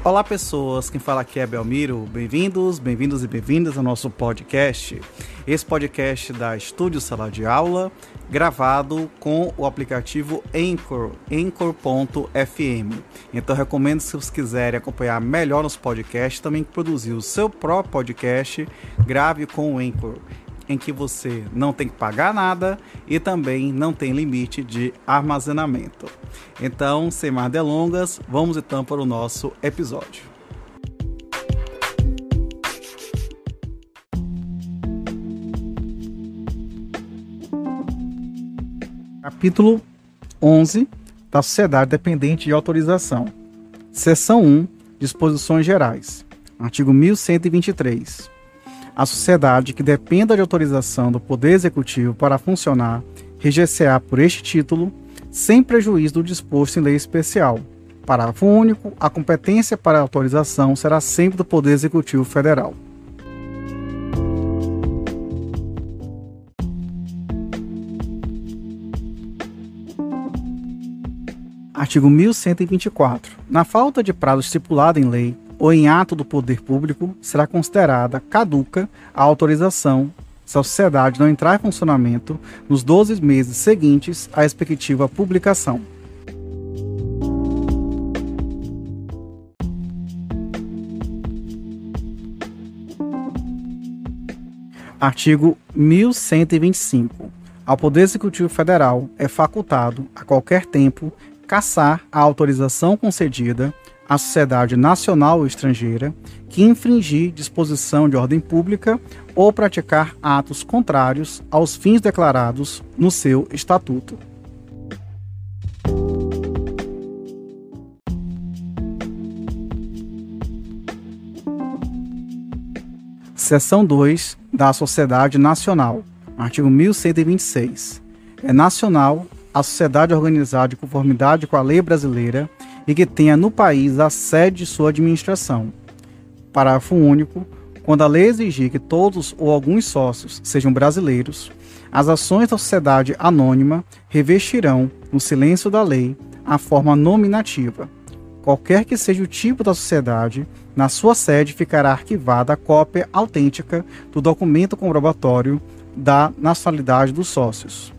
Olá pessoas, quem fala aqui é Belmiro, bem-vindos e bem-vindas ao nosso podcast. Esse podcast da Estúdio Sala de Aula, gravado com o aplicativo Anchor, Anchor.fm. Então recomendo, se vocês quiserem acompanhar melhor nos podcasts, também produzir o seu próprio podcast, grave com o Anchor, em que você não tem que pagar nada e também não tem limite de armazenamento. Então, sem mais delongas, vamos então para o nosso episódio. Capítulo 11 da Sociedade Dependente de Autorização. Seção 1, Disposições Gerais. Artigo 1123. A sociedade que dependa de autorização do Poder Executivo para funcionar reger-se-á por este título, sem prejuízo do disposto em lei especial. Parágrafo único. A competência para a autorização será sempre do Poder Executivo Federal. Artigo 1124. Na falta de prazo estipulado em lei ou em ato do poder público, será considerada caduca a autorização se a sociedade não entrar em funcionamento nos 12 meses seguintes à respectiva publicação. Artigo 1125. Ao Poder Executivo Federal é facultado, a qualquer tempo, cassar a autorização concedida à sociedade nacional ou estrangeira que infringir disposição de ordem pública ou praticar atos contrários aos fins declarados no seu estatuto. Seção 2 da Sociedade Nacional. Artigo 1126. É nacional a sociedade organizada de conformidade com a lei brasileira e que tenha no país a sede de sua administração. Parágrafo único. Quando a lei exigir que todos ou alguns sócios sejam brasileiros, as ações da sociedade anônima revestirão, no silêncio da lei, a forma nominativa. Qualquer que seja o tipo da sociedade, na sua sede ficará arquivada a cópia autêntica do documento comprobatório da nacionalidade dos sócios.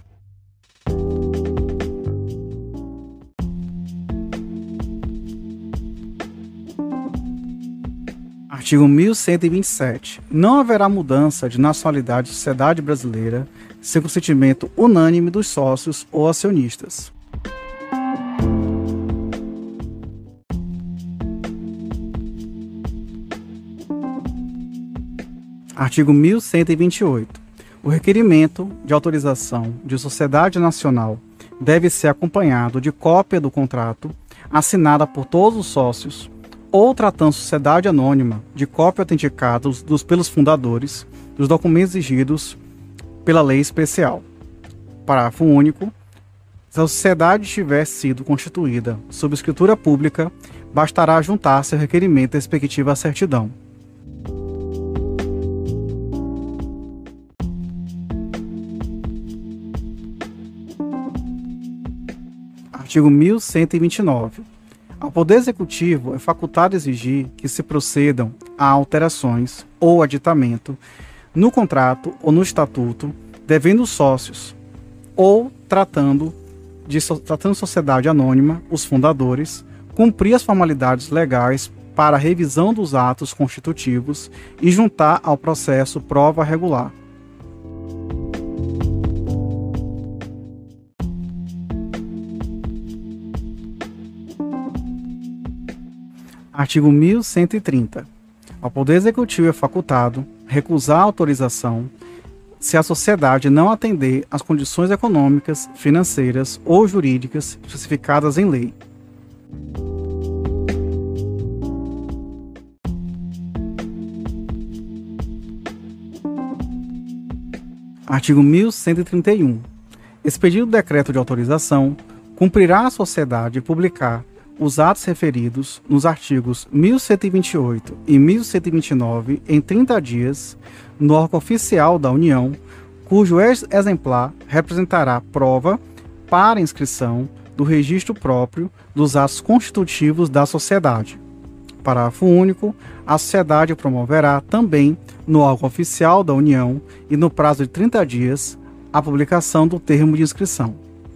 Artigo 1127. Não haverá mudança de nacionalidade de sociedade brasileira sem consentimento unânime dos sócios ou acionistas. Artigo 1128. O requerimento de autorização de sociedade nacional deve ser acompanhado de cópia do contrato assinada por todos os sócios, ou tratando sociedade anônima de cópia autenticada pelos fundadores dos documentos exigidos pela lei especial. Parágrafo único. Se a sociedade tiver sido constituída sob escritura pública, bastará juntar-se ao requerimento da respectiva certidão. Artigo 1129. Ao Poder Executivo é facultado exigir que se procedam a alterações ou aditamento no contrato ou no estatuto, devendo os sócios, ou tratando sociedade anônima, os fundadores, cumprir as formalidades legais para a revisão dos atos constitutivos e juntar ao processo prova regular. Artigo 1130. Ao Poder Executivo é facultado recusar a autorização se a sociedade não atender às condições econômicas, financeiras ou jurídicas especificadas em lei. Artigo 1131. Expedido o decreto de autorização, cumprirá a sociedade publicar os atos referidos nos artigos 1128 e 1129 em 30 dias no órgão oficial da União, cujo exemplar representará prova para inscrição do registro próprio dos atos constitutivos da sociedade. Parágrafo único. A sociedade promoverá também, no órgão oficial da União e no prazo de 30 dias, a publicação do termo de inscrição.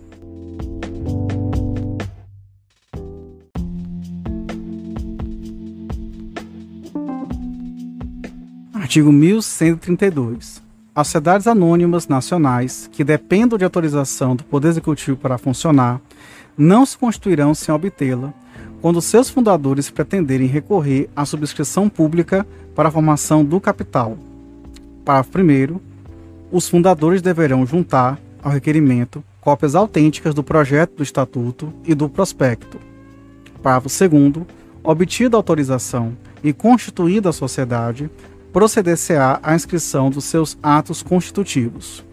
Artigo 1132. As sociedades anônimas nacionais, que dependam de autorização do Poder Executivo para funcionar, não se constituirão sem obtê-la, quando seus fundadores pretenderem recorrer à subscrição pública para a formação do capital. Parágrafo 1º. Os fundadores deverão juntar ao requerimento cópias autênticas do projeto do Estatuto e do prospecto. Parágrafo 2º. Obtida a autorização e constituída a sociedade, proceder-se-á à inscrição dos seus atos constitutivos.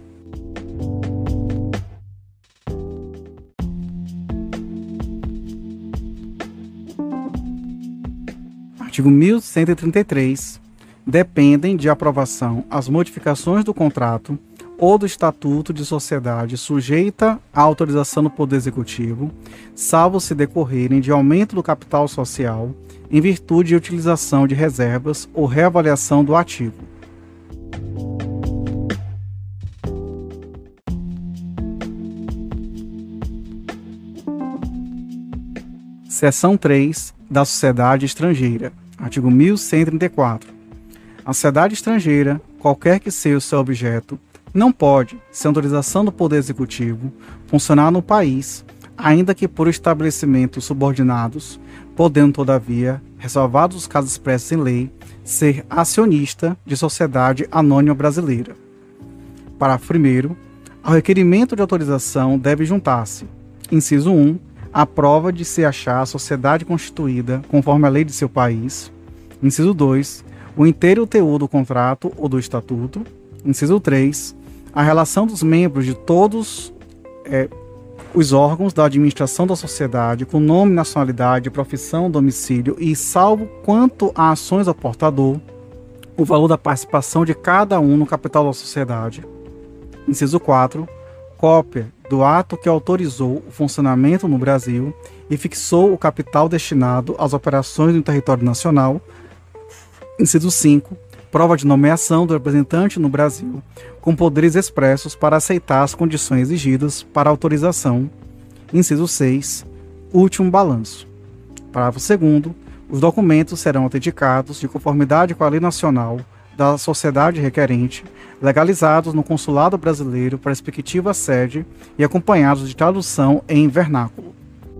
Artigo 1133. Dependem de aprovação as modificações do contrato ou do estatuto de sociedade sujeita à autorização do Poder Executivo, salvo se decorrerem de aumento do capital social em virtude de utilização de reservas ou reavaliação do ativo. Seção 3 da Sociedade Estrangeira. Artigo 1134. A sociedade estrangeira, qualquer que seja o seu objeto, não pode, sem autorização do Poder Executivo, funcionar no país, ainda que por estabelecimentos subordinados, podendo, todavia, ressalvados os casos expressos em lei, ser acionista de sociedade anônima brasileira. Parágrafo 1º. Ao requerimento de autorização deve juntar-se: inciso 1, a prova de se achar a sociedade constituída conforme a lei de seu país. Inciso 2, o inteiro teor do contrato ou do estatuto. Inciso 3, a relação dos membros de todos os órgãos da administração da sociedade com nome, nacionalidade, profissão, domicílio e, salvo quanto a ações ao portador, o valor da participação de cada um no capital da sociedade. Inciso 4, cópia do ato que autorizou o funcionamento no Brasil e fixou o capital destinado às operações no território nacional. Inciso 5, prova de nomeação do representante no Brasil, com poderes expressos para aceitar as condições exigidas para autorização. Inciso 6, último balanço. Parágrafo 2º, os documentos serão autenticados de conformidade com a lei nacional da sociedade requerente, legalizados no consulado brasileiro para a respectiva sede e acompanhados de tradução em vernáculo.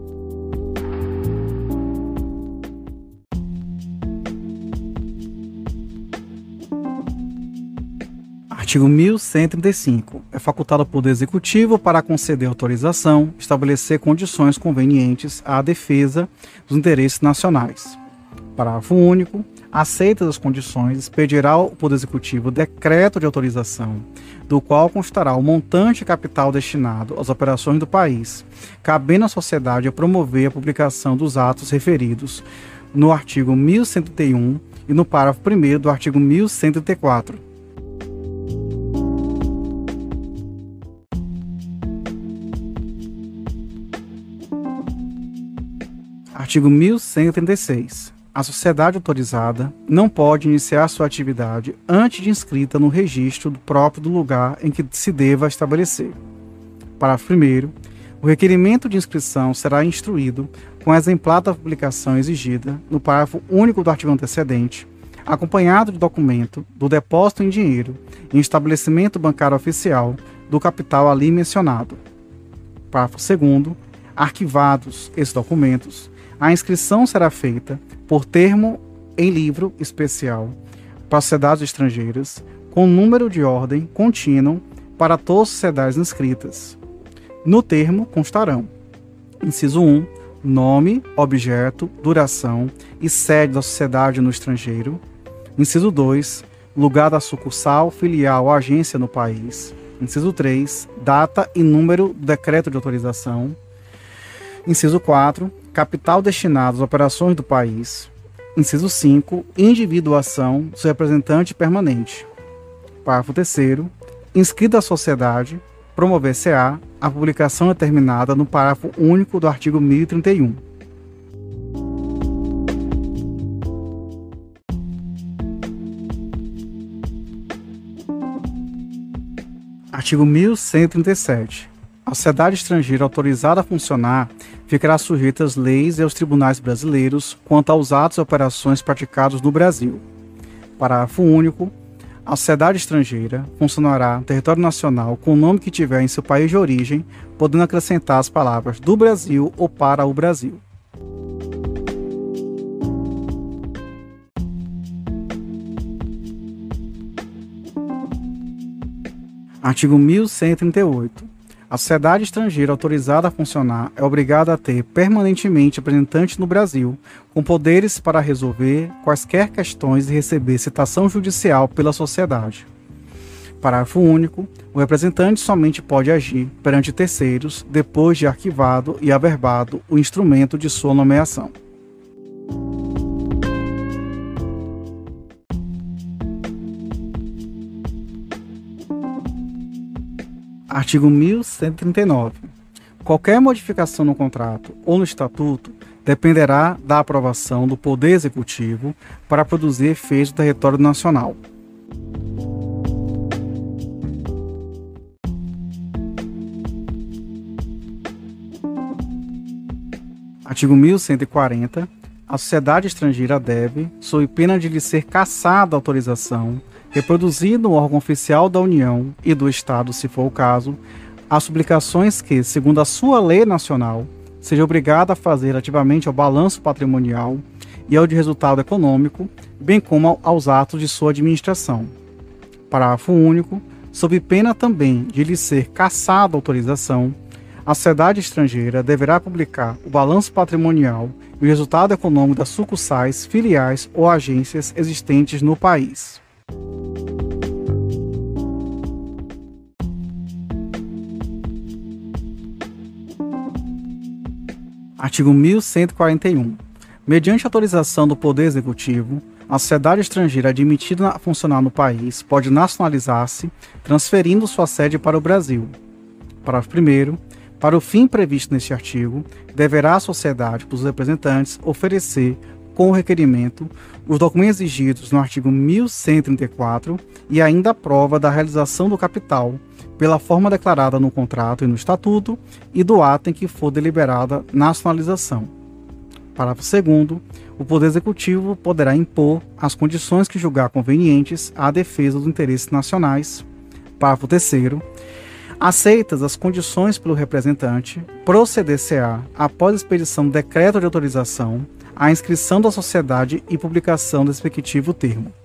Artigo 1135. É facultado ao Poder Executivo para conceder autorização, estabelecer condições convenientes à defesa dos interesses nacionais. Parágrafo único. Aceitas as condições, expedirá o Poder Executivo decreto de autorização, do qual constará o montante capital destinado às operações do país, cabendo à sociedade a promover a publicação dos atos referidos no artigo 1131 e no parágrafo 1º do artigo 1134. Artigo 1136. A sociedade autorizada não pode iniciar sua atividade antes de inscrita no registro próprio do lugar em que se deva estabelecer. Parágrafo 1º. O requerimento de inscrição será instruído com exemplar da publicação exigida no parágrafo único do artigo antecedente, acompanhado de documento do depósito em dinheiro em estabelecimento bancário oficial do capital ali mencionado. Parágrafo 2º. Arquivados esses documentos, a inscrição será feita por termo em livro especial para sociedades estrangeiras, com número de ordem contínuo para todas as sociedades inscritas. No termo constarão: inciso 1, nome, objeto, duração e sede da sociedade no estrangeiro. Inciso 2, lugar da sucursal, filial ou agência no país. Inciso 3, data e número do decreto de autorização. Inciso 4, capital destinado às operações do país. Inciso 5, individuação do seu representante permanente. Parágrafo 3º, inscrita a sociedade, promover-se-á a publicação determinada no parágrafo único do artigo 1031. Artigo 1137. A sociedade estrangeira autorizada a funcionar ficará sujeita às leis e aos tribunais brasileiros quanto aos atos e operações praticados no Brasil. Parágrafo único. A sociedade estrangeira funcionará no território nacional com o nome que tiver em seu país de origem, podendo acrescentar as palavras do Brasil ou para o Brasil. Artigo 1138. A sociedade estrangeira autorizada a funcionar é obrigada a ter permanentemente representante no Brasil, com poderes para resolver quaisquer questões e receber citação judicial pela sociedade. Parágrafo único. O representante somente pode agir perante terceiros depois de arquivado e averbado o instrumento de sua nomeação. Artigo 1139. Qualquer modificação no contrato ou no estatuto dependerá da aprovação do Poder Executivo para produzir efeitos no território nacional. Artigo 1140. A sociedade estrangeira deve, sob pena de lhe ser cassada a autorização, reproduzir no órgão oficial da União e do Estado, se for o caso, as publicações que, segundo a sua lei nacional, seja obrigada a fazer ativamente ao balanço patrimonial e ao de resultado econômico, bem como aos atos de sua administração. Parágrafo único. Sob pena também de lhe ser cassada a autorização, a sociedade estrangeira deverá publicar o balanço patrimonial e o resultado econômico das sucursais, filiais ou agências existentes no país. Artigo 1141. Mediante autorização do Poder Executivo, a sociedade estrangeira admitida a funcionar no país pode nacionalizar-se, transferindo sua sede para o Brasil. Parágrafo 1º. Para o fim previsto neste artigo, deverá a sociedade, por seus representantes, oferecer, com o requerimento, os documentos exigidos no artigo 1134 e ainda a prova da realização do capital, pela forma declarada no contrato e no estatuto, e do ato em que for deliberada nacionalização. Parágrafo 2º. O Poder Executivo poderá impor as condições que julgar convenientes à defesa dos interesses nacionais. Parágrafo 3º. Aceitas as condições pelo representante, proceder-se-á, após a expedição do decreto de autorização, a inscrição da sociedade e publicação do respectivo termo.